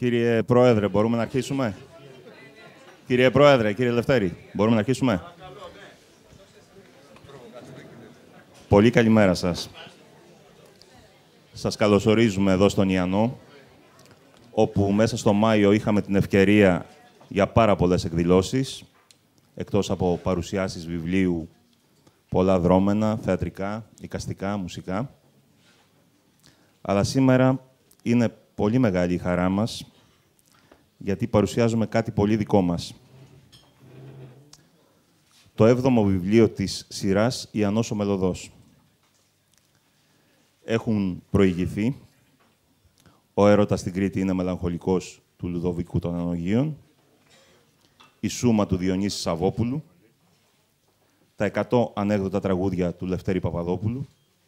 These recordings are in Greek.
Κύριε Πρόεδρε, μπορούμε να αρχίσουμε? Κύριε Πρόεδρε, κύριε Λευτέρη, μπορούμε να αρχίσουμε? Πολύ καλημέρα σας. Σας καλωσορίζουμε εδώ στον Ιαννό, όπου μέσα στο Μάιο είχαμε την ευκαιρία για πάρα πολλές εκδηλώσεις, εκτός από παρουσιάσεις βιβλίου, πολλά δρόμενα, θεατρικά, εικαστικά, μουσικά. Αλλά σήμερα είναι πολύ μεγάλη η χαρά μας, γιατί παρουσιάζουμε κάτι πολύ δικό μας. Το 7ο βιβλίο της σειράς «Ιαννός ο Μελωδός». Έχουν προηγηθεί «Ο έρωτας στην Κρήτη είναι μελαγχολικός» του Λουδοβικού των Ανογείων, «Η Σούμα» του Διονύση Σαββόπουλου, «Τα 100 ανέκδοτα τραγούδια» του Λευτέρη Παπαδόπουλου,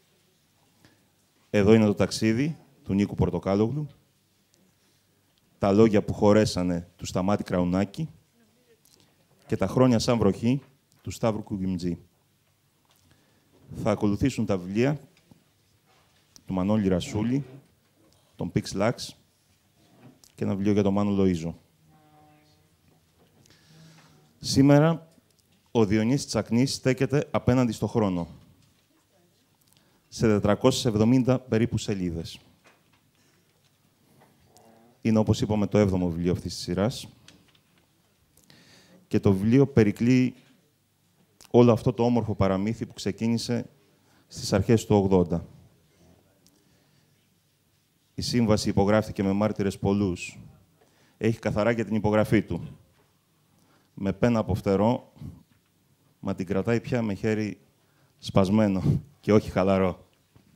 «Εδώ είναι το ταξίδι» του Νίκου Πορτοκάλογλου, «Τα λόγια που χωρέσανε» του Σταμάτη Κραουνάκη και «Τα χρόνια σαν βροχή» του Σταύρου Κουγκιμτζή. Θα ακολουθήσουν τα βιβλία του Μανώλη Ρασούλη, τον Πίξ Λάξ και ένα βιβλίο για τον Μάνο Λοΐζο. Σήμερα, ο Διονύσης Τσακνής στέκεται απέναντι στο χρόνο, σε 470 περίπου σελίδες. Είναι, όπως είπαμε, το 7ο βιβλίο αυτής της σειράς και το βιβλίο περικλεί όλο αυτό το όμορφο παραμύθι που ξεκίνησε στις αρχές του 80. Η σύμβαση υπογράφηκε με μάρτυρες πολλούς. Έχει καθαρά και την υπογραφή του. Με πένα από φτερό, μα την κρατάει πια με χέρι σπασμένο και όχι χαλαρό.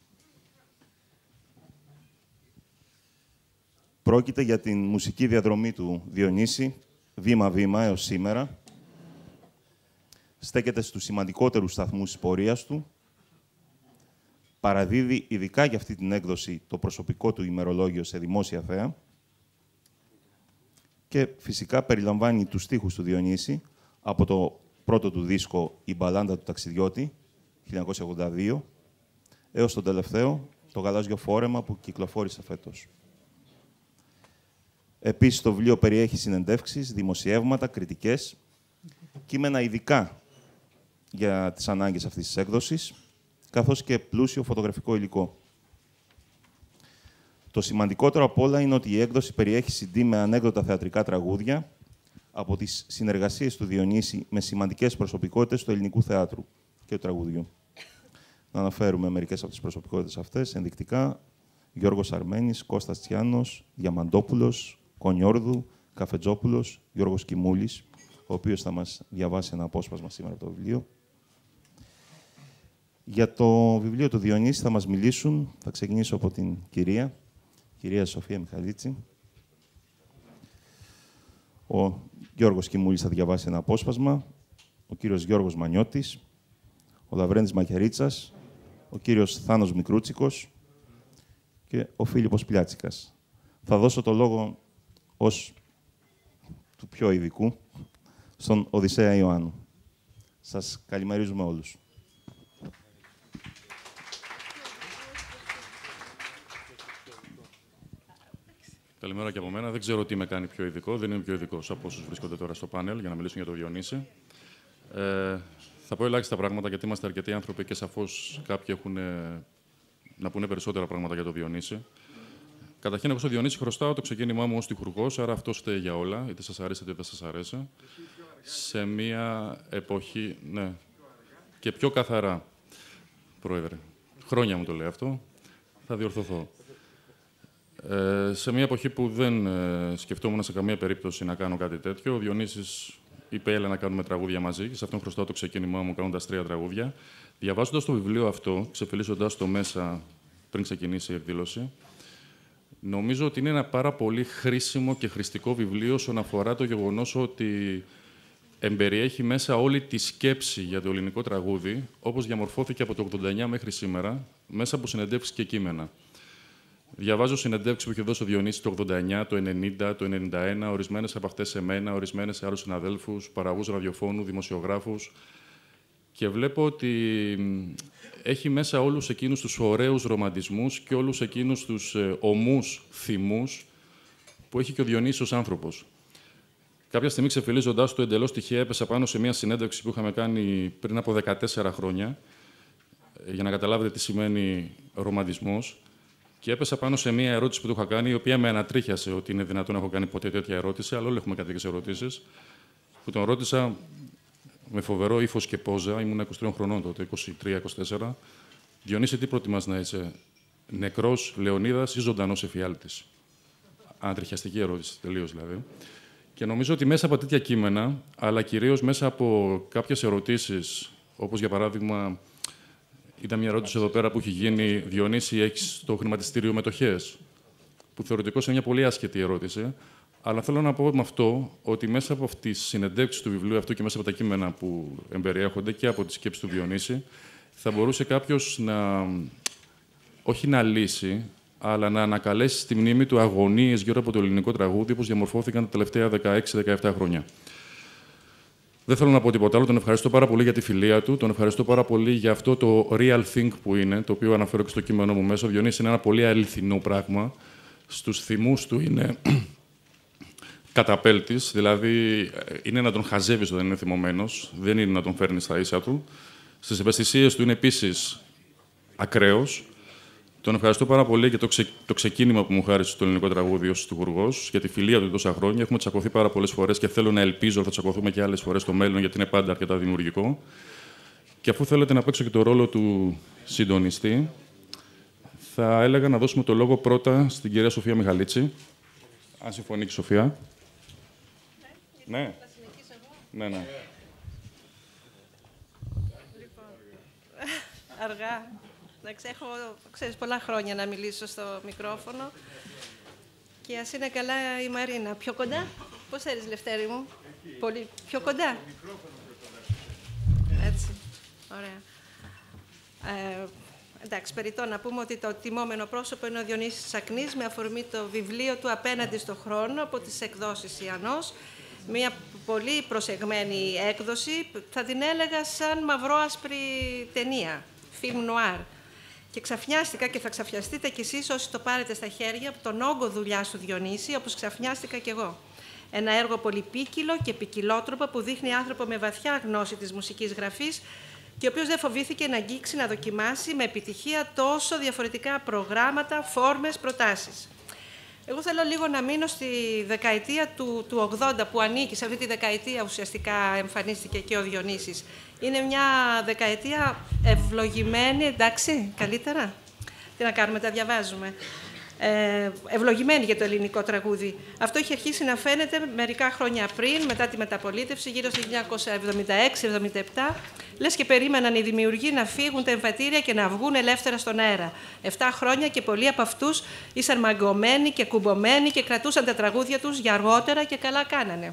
Πρόκειται για την μουσική διαδρομή του Διονύση, βήμα-βήμα έως σήμερα. Στέκεται στους σημαντικότερους σταθμούς της πορείας του. Παραδίδει ειδικά για αυτή την έκδοση το προσωπικό του ημερολόγιο σε δημόσια θέα. Και φυσικά περιλαμβάνει τους στίχους του Διονύση από το πρώτο του δίσκο «Η Μπαλάντα του Ταξιδιώτη» 1982 έως το τελευταίο, το «Γαλάζιο φόρεμα» που κυκλοφόρησε φέτος. Επίσης, το βιβλίο περιέχει συνεντεύξεις, δημοσιεύματα, κριτικές, κείμενα ειδικά για τις ανάγκες αυτής της έκδοσης, καθώς και πλούσιο φωτογραφικό υλικό. Το σημαντικότερο απ' όλα είναι ότι η έκδοση περιέχει CD με ανέκδοτα θεατρικά τραγούδια από τις συνεργασίες του Διονύση με σημαντικές προσωπικότητες του ελληνικού θεάτρου και του τραγουδιού. Να αναφέρουμε μερικές από τις προσωπικότητες αυτές ενδεικτικά: Γιώργος Αρμένης, Κώστας Τσιάνος, Διαμαντόπουλος, Κονιόρδου, Καφετζόπουλος, Γιώργος Κιμούλης, ο οποίος θα μας διαβάσει ένα απόσπασμα σήμερα από το βιβλίο. Για το βιβλίο του Διονύση θα μας μιλήσουν, θα ξεκινήσω από την κυρία Σοφία Μιχαλίτση. Ο Γιώργος Κιμούλης θα διαβάσει ένα απόσπασμα, ο κύριος Γιώργος Μανιώτης, ο Λαβρέντης Μακερίτσας, ο κύριος Θάνος Μικρούτσικος και ο Φίλιππος Πλιάτσικας. Θα δώσω το λόγο ως του πιο ειδικού στον Οδυσσέα Ιωάννου. Σας καλημερίζουμε όλους. Καλημέρα και από μένα. Δεν ξέρω τι με κάνει πιο ειδικό. Δεν είμαι πιο ειδικός από όσους βρίσκονται τώρα στο πάνελ για να μιλήσουν για το Διονύση. Θα πω ελάχιστα πράγματα γιατί είμαστε αρκετοί άνθρωποι και σαφώς κάποιοι έχουν να πούνε περισσότερα πράγματα για το Διονύση. Καταρχήν, εγώ στο Διονύση χρωστάω το ξεκίνημά μου ως τυχουργός, άρα αυτό φταίει για όλα, είτε σας αρέσει είτε δεν σας αρέσει. Σε μία εποχή. Ναι, και πιο καθαρά, Πρόεδρε. Χρόνια μου το λέει αυτό. Θα διορθωθώ. Σε μια εποχή που δεν σκεφτόμουν σε καμία περίπτωση να κάνω κάτι τέτοιο, ο Διονύσης είπε: έλα να κάνουμε τραγούδια μαζί. Και σε αυτόν χρωστάω το ξεκίνημά μου κάνοντας 3 τραγούδια. Διαβάζοντας το βιβλίο αυτό, ξεφυλίσσοντας το μέσα πριν ξεκινήσει η εκδήλωση, νομίζω ότι είναι ένα πάρα πολύ χρήσιμο και χρηστικό βιβλίο όσον αφορά το γεγονός ότι εμπεριέχει μέσα όλη τη σκέψη για το ελληνικό τραγούδι, όπως διαμορφώθηκε από το 89 μέχρι σήμερα, μέσα από συνεντεύξεις και κείμενα. Διαβάζω συνεντεύξεις που είχε δώσει ο Διονύσης το 89, το 90, το 91, ορισμένες από αυτές σε μένα, ορισμένες σε άλλους συναδέλφους, παραγωγούς ραδιοφώνου, δημοσιογράφους. Και βλέπω ότι έχει μέσα όλους εκείνους τους ωραίους ρομαντισμούς και όλους εκείνους τους ομούς θυμούς που έχει και ο Διονύσιος άνθρωπος. Κάποια στιγμή, ξεφυλίζοντάς το εντελώς τυχαία, έπεσα πάνω σε μια συνέντευξη που είχαμε κάνει πριν από 14 χρόνια, για να καταλάβετε τι σημαίνει ρομαντισμός. Και έπεσα πάνω σε μια ερώτηση που του είχα κάνει, η οποία με ανατρίχιασε ότι είναι δυνατόν να έχω κάνει ποτέ τέτοια ερώτηση, αλλά όλοι έχουμε κάνει τέτοιες ερωτήσεις. Που τον ρώτησα με φοβερό ύφος και πόζα, ήμουν 23 χρονών τότε, 23-24. Διονύση, τι προτιμάς να είσαι, νεκρός Λεωνίδας ή ζωντανός εφιάλτης? Ανατριχιαστική ερώτηση, τελείως δηλαδή. Και νομίζω ότι μέσα από τέτοια κείμενα, αλλά κυρίως μέσα από κάποιες ερωτήσεις, όπως για παράδειγμα, ήταν μια ερώτηση εδώ πέρα που έχει γίνει, Διονύση, έχεις το χρηματιστήριο μετοχές? Που θεωρητικώς είναι μια πολύ άσχετη ερώτηση. Αλλά θέλω να πω με αυτό ότι μέσα από τις συνεντεύξεις του βιβλίου αυτού και μέσα από τα κείμενα που εμπεριέχονται και από τις σκέψεις του Διονύση, θα μπορούσε κάποιος να, όχι να λύσει, αλλά να ανακαλέσει στη μνήμη του αγωνίες γύρω από το ελληνικό τραγούδι, όπως διαμορφώθηκαν τα τελευταία 16-17 χρόνια. Δεν θέλω να πω τίποτα άλλο. Τον ευχαριστώ πάρα πολύ για τη φιλία του. Τον ευχαριστώ πάρα πολύ για αυτό το real thing που είναι, το οποίο αναφέρω και στο κείμενό μου μέσα. Ο Διονύσης είναι ένα πολύ αληθινό πράγμα. Στους θυμούς του είναι καταπέλτης, δηλαδή είναι να τον χαζεύεις όταν είναι θυμωμένος, δεν είναι να τον φέρνεις στα ίσα του. Στις ευαισθησίες του είναι επίσης ακραίος. Τον ευχαριστώ πάρα πολύ για το ξεκίνημα που μου χάρισε στο ελληνικό τραγούδι ως τυχουργός, για τη φιλία του τόσα χρόνια. Έχουμε τσακωθεί πάρα πολλές φορές και θέλω να ελπίζω ότι θα τσακωθούμε και άλλες φορές στο μέλλον, γιατί είναι πάντα αρκετά δημιουργικό. Και αφού θέλετε να παίξω και το ρόλο του συντονιστή, θα έλεγα να δώσουμε το λόγο πρώτα στην κυρία Σοφία Μιχαλίτση. Αν συμφωνεί και η Σοφία. Ναι. Ναι. Λοιπόν, αργά. Έχω, ξέρεις, πολλά χρόνια να μιλήσω στο μικρόφωνο. Και ας είναι καλά η Μαρίνα. Πιο κοντά. Πώς θέλεις, Λευτέρη μου? Πολύ πιο κοντά. Έτσι. Ωραία. Εντάξει, περιττό να πούμε ότι το τιμόμενο πρόσωπο είναι ο Διονύσης Τσακνής, με αφορμή το βιβλίο του «Απέναντι στο χρόνο» από τις εκδόσεις Ιαννός. Μια πολύ προσεγμένη έκδοση, θα την έλεγα σαν μαυρό-άσπρη ταινία, φιλμ νουάρ. Και ξαφνιάστηκα και θα ξαφνιαστείτε κι εσείς όσοι το πάρετε στα χέρια από τον όγκο δουλειάς του Διονύση, όπως ξαφνιάστηκα κι εγώ. Ένα έργο πολυπίκυλο και ποικιλότροπο που δείχνει άνθρωπο με βαθιά γνώση της μουσικής γραφής και ο οποίος δεν φοβήθηκε να αγγίξει, να δοκιμάσει με επιτυχία τόσο διαφορετικά προγράμματα, φόρμες, προτάσεις. Εγώ θέλω λίγο να μείνω στη δεκαετία του 80 που ανήκει. Σε αυτή τη δεκαετία ουσιαστικά εμφανίστηκε και ο Διονύσης. Είναι μια δεκαετία ευλογημένη, εντάξει, καλύτερα. Τι να κάνουμε, τα διαβάζουμε. Ευλογημένη για το ελληνικό τραγούδι. Αυτό είχε αρχίσει να φαίνεται μερικά χρόνια πριν, μετά τη μεταπολίτευση, γύρω στο 1976-77. Λες και περίμεναν οι δημιουργοί να φύγουν τα εμβατήρια και να βγουν ελεύθερα στον αέρα. 7 χρόνια και πολλοί από αυτούς ήσαν μαγκωμένοι και κουμπωμένοι και κρατούσαν τα τραγούδια τους για αργότερα και καλά κάνανε.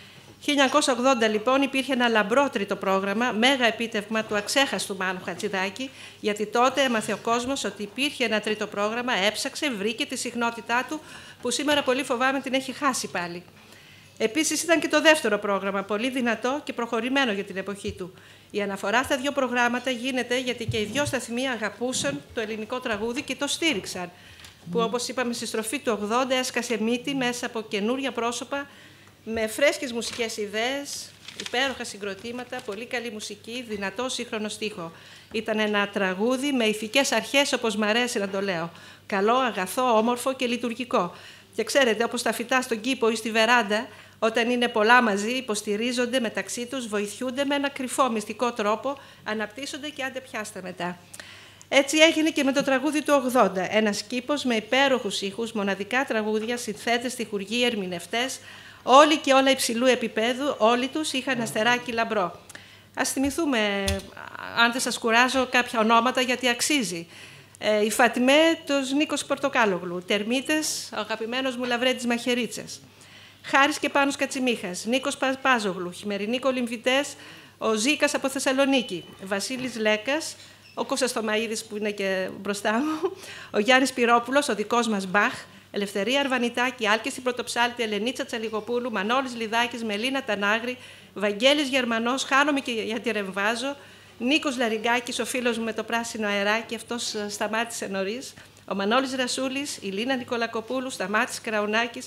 1980 λοιπόν υπήρχε ένα λαμπρό τρίτο πρόγραμμα, μέγα επίτευγμα του αξέχαστου Μάνου Χατζηδάκη, γιατί τότε έμαθε ο κόσμος ότι υπήρχε ένα τρίτο πρόγραμμα, έψαξε, βρήκε τη συχνότητά του, που σήμερα πολύ φοβάμαι την έχει χάσει πάλι. Επίσης ήταν και το δεύτερο πρόγραμμα, πολύ δυνατό και προχωρημένο για την εποχή του. Η αναφορά στα δύο προγράμματα γίνεται γιατί και οι δύο σταθμοί αγαπούσαν το ελληνικό τραγούδι και το στήριξαν, που όπως είπαμε στη στροφή του 80 έσκασε μύτη μέσα από καινούρια πρόσωπα, με φρέσκες μουσικές ιδέες, υπέροχα συγκροτήματα, πολύ καλή μουσική, δυνατό σύγχρονο στίχο. Ήταν ένα τραγούδι με ηθικές αρχές, όπως μ' αρέσει να το λέω. Καλό, αγαθό, όμορφο και λειτουργικό. Και ξέρετε, όπως τα φυτά στον κήπο ή στη βεράντα, όταν είναι πολλά μαζί, υποστηρίζονται μεταξύ τους, βοηθιούνται με ένα κρυφό μυστικό τρόπο, αναπτύσσονται και άντε πιάστε μετά. Έτσι έγινε και με το τραγούδι του 80. Ένας κήπος με υπέροχους ήχους, μοναδικά τραγούδια, συνθέτες, στιχουργοί, ερμηνευτές, όλοι και όλα υψηλού επίπεδου, όλοι τους είχαν αστεράκι λαμπρό. Ας θυμηθούμε, αν δεν σας κουράζω, κάποια ονόματα, γιατί αξίζει. Η Φατιμέ, τους Νίκος Πορτοκάλογλου, Τερμίτες, ο αγαπημένος μου Λαβρέντης Μαχαιρίτσες. Χάρης και Πάνος Κατσιμίχας, Νίκος Παζόγλου, χειμερινοί κολυμβητές, ο Ζήκας από Θεσσαλονίκη, Βασίλης Λέκας, ο Κώστας Θωμαΐδης που είναι και μπροστά μου, ο Γιάννης Πυρόπουλος, ο δικός μας Μπαχ, Ελευθερία Αρβανιτάκη, Άλκηση Πρωτοψάλτη, Ελενίτσα Τσαλιγοπούλου, Μανώλης Λιδάκης, Μελίνα Τανάγρη, Βαγγέλης Γερμανός, χάνομαι και γιατί ρεμβάζω, Νίκος Λαριγκάκης, ο φίλος μου με το πράσινο αεράκι, αυτός σταμάτησε νωρίς, ο Μανώλης Ρασούλης, η Λίνα Νικολακοπούλου, Σταμάτης Κραουνάκης,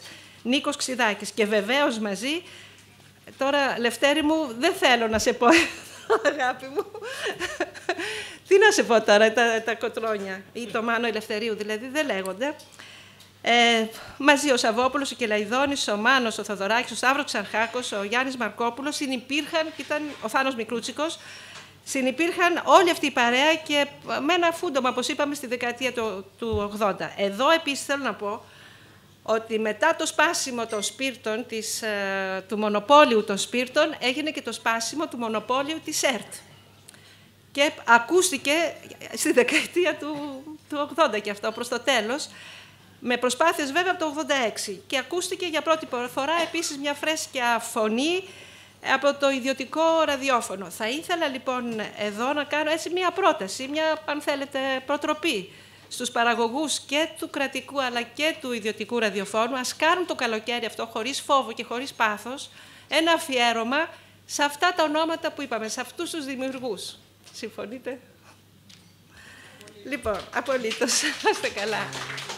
Νίκος Ξηδάκης. Και βεβαίως μαζί, τώρα Λευτέρη μου, δεν θέλω να σε πω, αγάπη μου, τι να σε πω τώρα, τα κοτρόνια ή το Μάνο Ελευθερίου δηλαδή, δεν λέγονται. Μαζί ο Σαββόπουλος, ο Κελαϊδόνης, ο Μάνος, ο Θοδωράκης, ο Σταύρος Ξανχάκος, ο Γιάννης Μαρκόπουλος, συνυπήρχαν, και ήταν ο Θάνος Μικρούτσικος, συνυπήρχαν όλη αυτή η παρέα και με ένα φούντομα, όπως είπαμε, στη δεκαετία του 80. Εδώ επίσης θέλω να πω ότι μετά το σπάσιμο των σπίρτων, του μονοπόλιου των σπίρτων, έγινε και το σπάσιμο του μονοπόλιου της ΕΡΤ. Και ακούστηκε στη δεκαετία του 80 και αυτό, προς το τέλος, με προσπάθειες βέβαια από το 86. Και ακούστηκε για πρώτη φορά επίσης μια φρέσκια φωνή από το ιδιωτικό ραδιόφωνο. Θα ήθελα λοιπόν εδώ να κάνω έτσι μια πρόταση, μια, αν θέλετε, προτροπή στους παραγωγούς και του κρατικού αλλά και του ιδιωτικού ραδιοφώνου. Ας κάνουν το καλοκαίρι αυτό, χωρίς φόβο και χωρίς πάθος, ένα αφιέρωμα σε αυτά τα ονόματα που είπαμε, σε αυτούς τους δημιουργούς. Συμφωνείτε? Λοιπόν, απολύτως. Είστε καλά.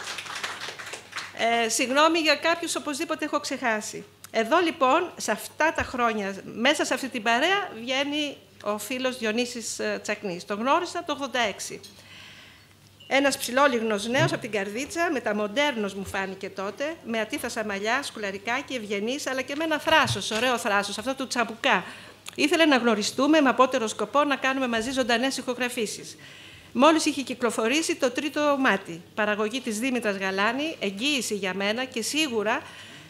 Συγγνώμη για κάποιους, οπωσδήποτε έχω ξεχάσει. Εδώ λοιπόν, σε αυτά τα χρόνια, μέσα σε αυτή την παρέα, βγαίνει ο φίλος Διονύσης Τσακνής. Τον γνώρισα το 86. Ένας ψηλόλιγνος νέος από την Καρδίτσα, μεταμοντέρνος μου φάνηκε τότε, με ατίθασα μαλλιά, σκουλαρικάκι, ευγενής, αλλά και με ένα θράσος, ωραίο θράσος, αυτό του τσαμπουκά. Ήθελε να γνωριστούμε με απότερο σκοπό να κάνουμε μαζί ζωντανές ηχογραφήσεις. Μόλις είχε κυκλοφορήσει το τρίτο μάτι, παραγωγή της Δήμητρας Γαλάνη, εγγύηση για μένα και σίγουρα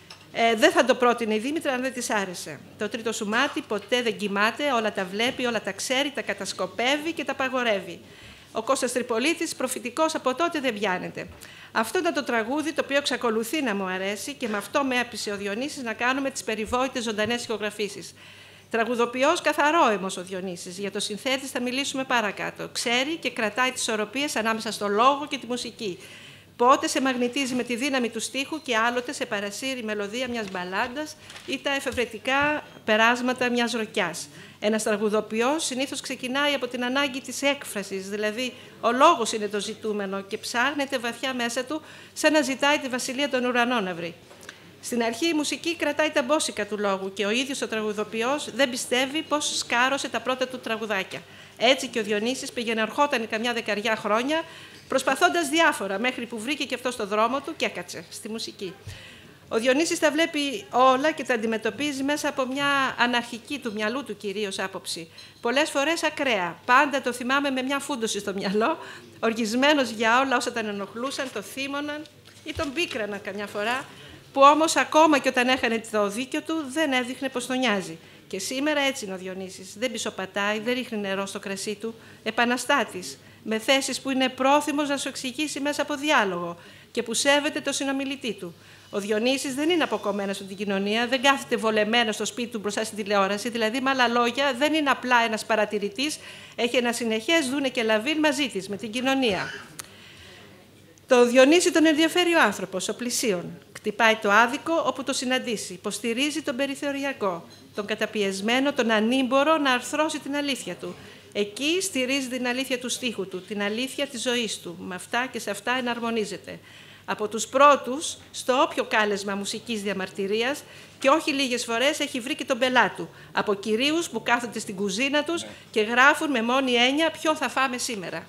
δεν θα το πρότεινε η Δήμητρα αν δεν της άρεσε. Το τρίτο σου μάτι ποτέ δεν κοιμάται, όλα τα βλέπει, όλα τα ξέρει, τα κατασκοπεύει και τα παγορεύει. Ο Κώστας Τριπολίτης, προφητικός από τότε, δεν πιάνεται. Αυτό ήταν το τραγούδι το οποίο εξακολουθεί να μου αρέσει και με αυτό με έπεισε ο Διονύσης να κάνουμε τις περιβόητες ζωντανές ηχογραφήσεις. Τραγουδοποιός καθαρόαιμος ο Διονύσης. Για το συνθέτη θα μιλήσουμε παρακάτω. Ξέρει και κρατάει τις ισορροπίες ανάμεσα στο λόγο και τη μουσική. Πότε σε μαγνητίζει με τη δύναμη του στίχου και άλλοτε σε παρασύρει η μελωδία μιας μπαλάντας ή τα εφευρετικά περάσματα μιας ροκιάς. Ένας τραγουδοποιός συνήθως ξεκινάει από την ανάγκη της έκφρασης, δηλαδή ο λόγος είναι το ζητούμενο και ψάχνεται βαθιά μέσα του σαν να ζητάει τη βασιλεία των ουρανών να βρει. Στην αρχή η μουσική κρατάει τα μπόσικα του λόγου και ο ίδιος ο τραγουδοποιός δεν πιστεύει πώς σκάρωσε τα πρώτα του τραγουδάκια. Έτσι και ο Διονύσης πήγαινε ερχόταν καμιά δεκαριά χρόνια, προσπαθώντας διάφορα, μέχρι που βρήκε και αυτό στο δρόμο του και έκατσε στη μουσική. Ο Διονύσης τα βλέπει όλα και τα αντιμετωπίζει μέσα από μια αναρχική του μυαλού του κυρίως άποψη. Πολλές φορές ακραία. Πάντα το θυμάμαι με μια φούντωση στο μυαλό, οργισμένος για όλα όσα τον ενοχλούσαν, το θύμωναν ή τον πίκραναν καμιά φορά, που όμως ακόμα και όταν έχανε το δίκιο του δεν έδειχνε πως τον νοιάζει. Και σήμερα έτσι είναι ο Διονύσης. Δεν πισωπατάει, δεν ρίχνει νερό στο κρασί του. Επαναστάτης, με θέσεις που είναι πρόθυμος να σου εξηγήσει μέσα από διάλογο και που σέβεται το συνομιλητή του. Ο Διονύσης δεν είναι αποκομμένος από την κοινωνία, δεν κάθεται βολεμένος στο σπίτι του μπροστά στην τηλεόραση. Δηλαδή, με άλλα λόγια, δεν είναι απλά ένας παρατηρητής, έχει ένα συνεχές δούνε και λαβήν μαζί της, με την κοινωνία. Το Διονύση τον ενδιαφέρει ο άνθρωπος, ο πλησίον. Κτυπάει το άδικο όπου το συναντήσει. Υποστηρίζει τον περιθωριακό, τον καταπιεσμένο, τον ανήμπορο να αρθρώσει την αλήθεια του. Εκεί στηρίζει την αλήθεια του στίχου του, την αλήθεια της ζωής του. Με αυτά και σε αυτά εναρμονίζεται. Από τους πρώτους, στο όποιο κάλεσμα μουσικής διαμαρτυρίας και όχι λίγες φορές έχει βρει και τον πελά του. Από κυρίους που κάθονται στην κουζίνα τους και γράφουν με μόνη έννοια ποιο θα φάμε σήμερα.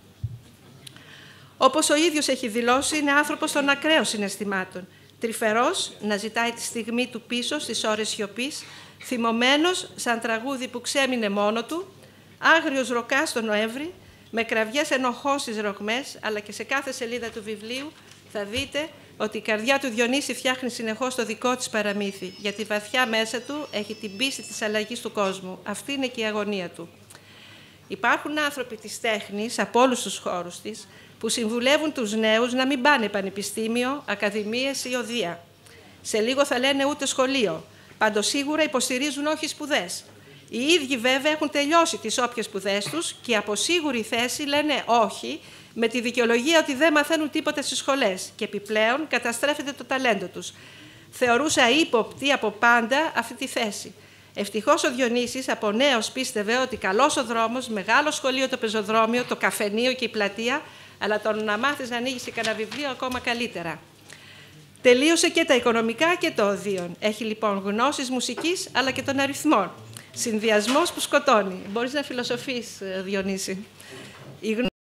Όπως ο ίδιος έχει δηλώσει, είναι άνθρωπος των ακραίων συναισθημάτων. Τρυφερός, να ζητάει τη στιγμή του πίσω στις ώρες σιωπής, θυμωμένος σαν τραγούδι που ξέμεινε μόνο του, άγριος ροκάς τον Νοέμβρη, με κραυγές ενοχών στις ρογμές, αλλά και σε κάθε σελίδα του βιβλίου θα δείτε ότι η καρδιά του Διονύση φτιάχνει συνεχώς το δικό της παραμύθι, γιατί βαθιά μέσα του έχει την πίστη της αλλαγής του κόσμου. Αυτή είναι και η αγωνία του. Υπάρχουν άνθρωποι της τέχνης, από όλους τους χώρους της, που συμβουλεύουν τους νέους να μην πάνε πανεπιστήμιο, ακαδημίες ή οδεία. Σε λίγο θα λένε ούτε σχολείο. Πάντως σίγουρα υποστηρίζουν όχι σπουδές. Οι ίδιοι βέβαια έχουν τελειώσει τις όποιες σπουδές τους και από σίγουρη θέση λένε όχι, με τη δικαιολογία ότι δεν μαθαίνουν τίποτα στις σχολές και επιπλέον καταστρέφεται το ταλέντο τους. Θεωρούσα ύποπτη από πάντα αυτή τη θέση. Ευτυχώς ο Διονύσης από νέος πίστευε ότι καλός ο δρόμος, μεγάλο σχολείο το πεζοδρόμιο, το καφενείο και η πλατεία, αλλά τον να μάθεις να ανοίγεις και κανένα βιβλίο ακόμα καλύτερα. Τελείωσε και τα οικονομικά και το οδείον. Έχει λοιπόν γνώσεις μουσικής αλλά και των αριθμών. Συνδυασμός που σκοτώνει. Μπορείς να φιλοσοφείς, Διονύση.